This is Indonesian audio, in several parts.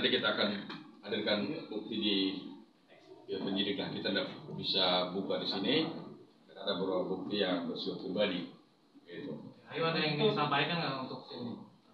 nanti kita akan hadirkan bukti di penyidik lah. Kita tidak bisa buka di sini karena ada beberapa bukti yang bersifat pribadi. Gitu. Ayo, ada yang ingin disampaikan nggak untuk sini?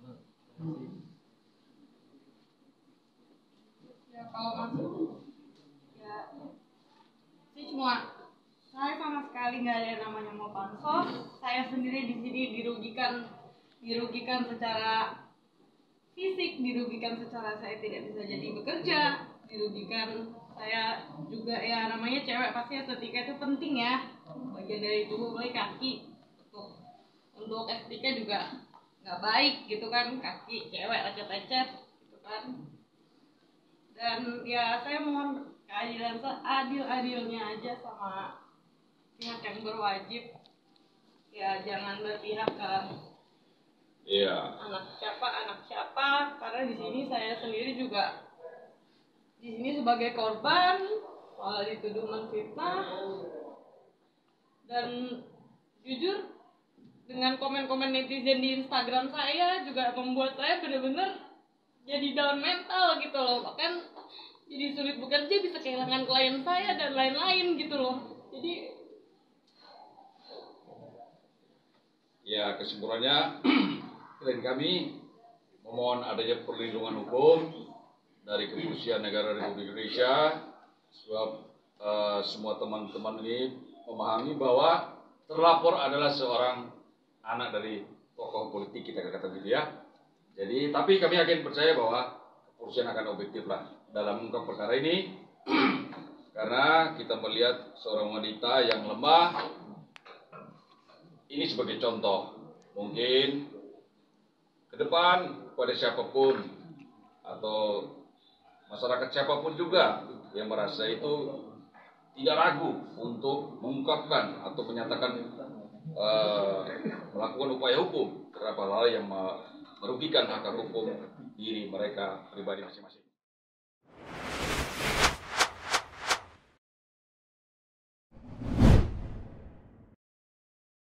Ya kalau masuk ya sih saya sama sekali nggak ada yang namanya mau pansos. Saya sendiri di sini dirugikan secara fisik, dirugikan secara saya tidak bisa jadi bekerja, dirugikan saya juga ya, namanya cewek pasti estetika itu penting ya, bagian dari tubuh mulai kaki untuk estetika juga nggak baik gitu kan, kaki cewek lecet-lecet gitu kan. Dan ya saya mohon keadilan seadil-adilnya aja sama pihak yang berwajib, ya jangan berpihak ke anak siapa, karena di sini saya sendiri juga di sini sebagai korban malah dituduh menfitnah. Dan jujur dengan komen-komen netizen di Instagram saya juga membuat saya benar-benar jadi down mental gitu loh, bahkan jadi sulit bekerja, bisa kehilangan klien saya dan lain-lain gitu loh. Jadi ya kesimpulannya klien kami memohon adanya perlindungan hukum dari Kepolisian Negara Republik Indonesia, sebab semua teman-teman ini memahami bahwa terlapor adalah seorang anak dari tokoh politik, kita kata gitu ya. Jadi tapi kami yakin percaya bahwa kepolisian akan objektif lah dalam mengungkap perkara ini karena kita melihat seorang wanita yang lemah ini sebagai contoh. Mungkin ke depan pada siapapun atau masyarakat siapapun juga yang merasa itu tidak ragu untuk mengungkapkan atau menyatakan melakukan upaya hukum terhadap hal-hal yang merugikan hak hukum diri mereka pribadi masing-masing.